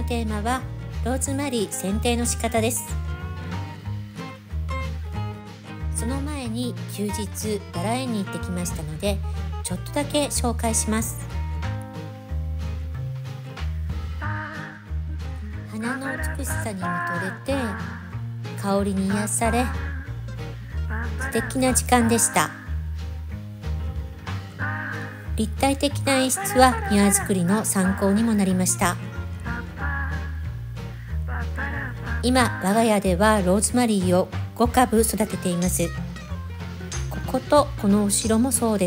のテーマはローズマリー剪定の仕方です。その前に休日バラ園に行ってきましたので、ちょっとだけ紹介します。花の美しさに見とれて、香りに癒され、素敵な時間でした。立体的な演出は庭作りの参考にもなりました。今我が家ではローズマリーを5株育てています。こことこの後ろもそうです。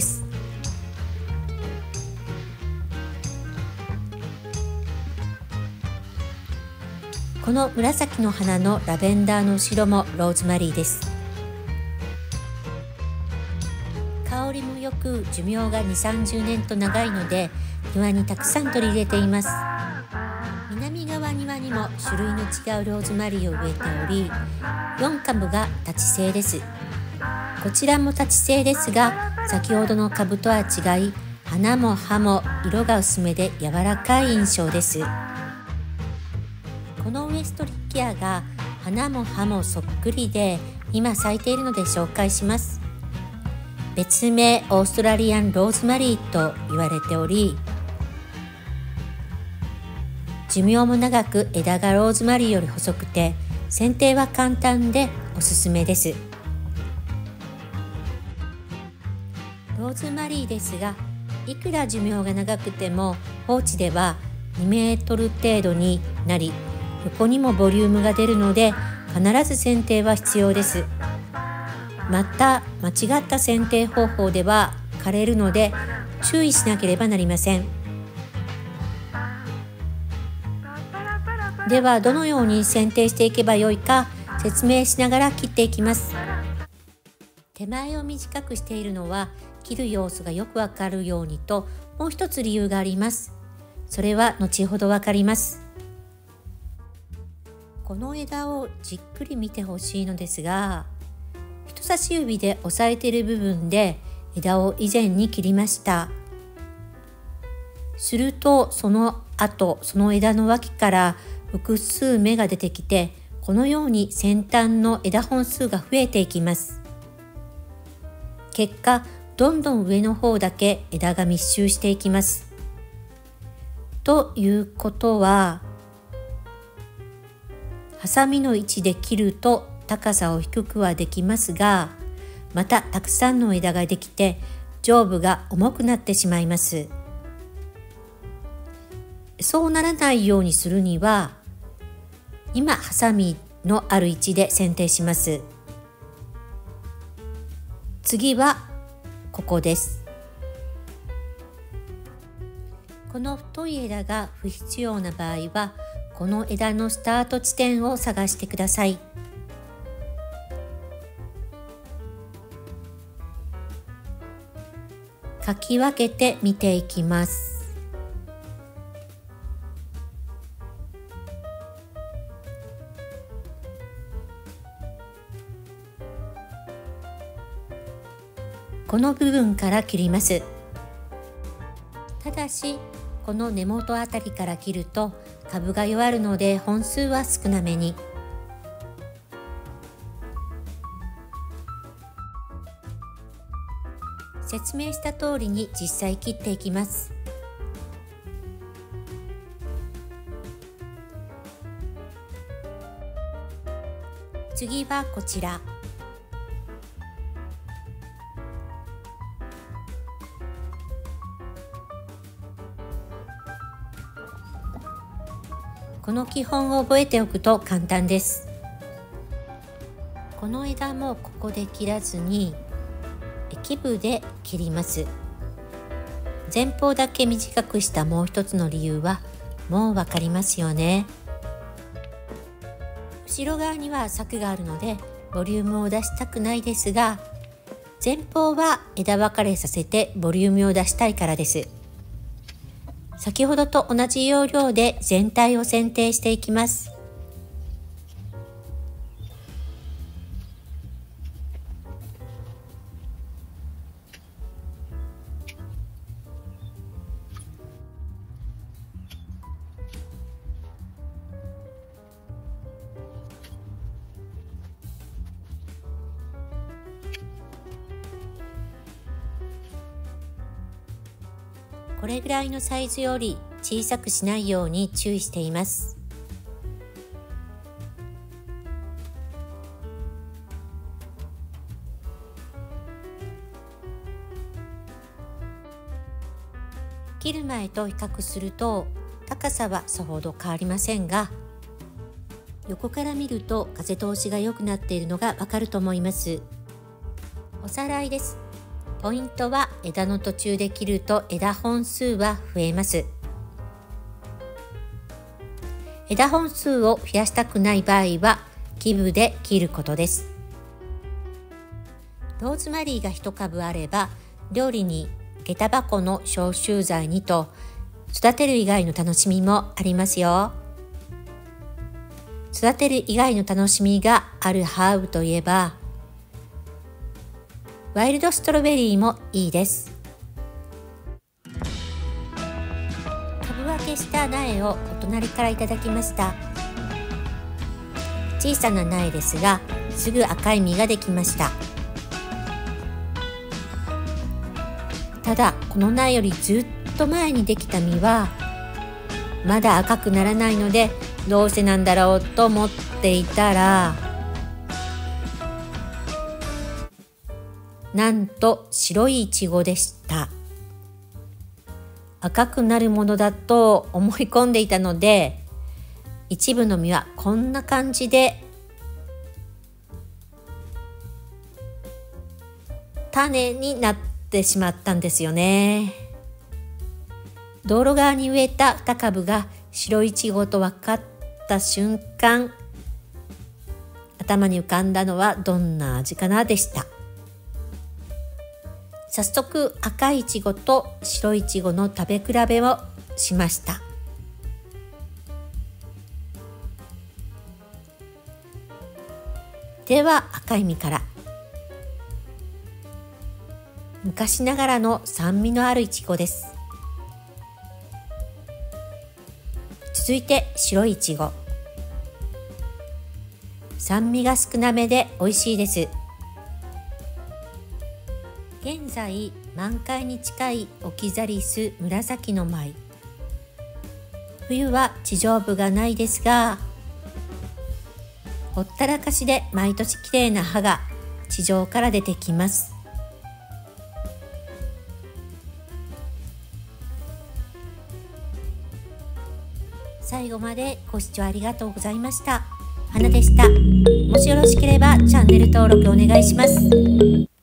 この紫の花のラベンダーの後ろもローズマリーです。香りもよく寿命が2、30年と長いので庭にたくさん取り入れています。南側庭にも種類の違うローズマリーを植えており、4株が立ち性です。こちらも立ち性ですが、先ほどの株とは違い、花も葉も色が薄めで柔らかい印象です。このウエストリッキアが花も葉もそっくりで、今咲いているので紹介します。別名オーストラリアンローズマリーと言われており、寿命も長く枝がローズマリーより細くて剪定は簡単でおすすめです。ローズマリーですが、いくら寿命が長くても放置では2メートル程度になり、横にもボリュームが出るので必ず剪定は必要です。また間違った剪定方法では枯れるので注意しなければなりません。ではどのように剪定していけばよいか説明しながら切っていきます。手前を短くしているのは切る様子がよくわかるようにと、もう一つ理由があります。それは後ほどわかります。この枝をじっくり見てほしいのですが、人差し指で押さえている部分で枝を以前に切りました。するとその後、その枝の脇から複数芽が出てきて、このように先端の枝本数が増えていきます。結果、どんどん上の方だけ枝が密集していきます。ということは、ハサミの位置で切ると高さを低くはできますが、またたくさんの枝ができて上部が重くなってしまいます。そうならないようにするには、今ハサミのある位置で剪定します。次はここです。この太い枝が不必要な場合は、この枝のスタート地点を探してください。かき分けて見ていきます。この部分から切ります。ただし、この根元あたりから切ると株が弱るので本数は少なめに。説明した通りに実際切っていきます。次はこちら。この基本を覚えておくと簡単です。この枝もここで切らずに基部で切ります。前方だけ短くしたもう一つの理由はもうわかりますよね。後ろ側には柵があるのでボリュームを出したくないですが、前方は枝分かれさせてボリュームを出したいからです。先ほどと同じ要領で全体を剪定していきます。 これぐらいのサイズより小さくしないように注意しています。切る前と比較すると高さはさほど変わりませんが、横から見ると風通しが良くなっているのがわかると思います。おさらいです。ポイントは枝の途中で切ると枝本数は増えます。枝本数を増やしたくない場合は基部で切ることです。ローズマリーが1株あれば料理に下駄箱の消臭剤にと育てる以外の楽しみもありますよ。育てる以外の楽しみがあるハーブといえばワイルドストロベリーもいいです。株分けした苗をお隣からいただきました。小さな苗ですがすぐ赤い実ができました。ただこの苗よりずっと前にできた実はまだ赤くならないのでどうしてなんだろうと思っていたら、なんと白いイチゴでした。赤くなるものだと思い込んでいたので、一部の実はこんな感じで種になってしまったんですよね。道路側に植えた2株が白いちごと分かった瞬間、頭に浮かんだのはどんな味かなでした。早速赤いちごと白いちごの食べ比べをしました。では赤い実から。昔ながらの酸味のあるいちごです。続いて白いいちご。酸味が少なめで美味しいです。現在満開に近いオキザリス紫の舞。冬は地上部がないですが、ほったらかしで毎年きれいな葉が地上から出てきます。最後までご視聴ありがとうございました。花でした。もしよろしければチャンネル登録お願いします。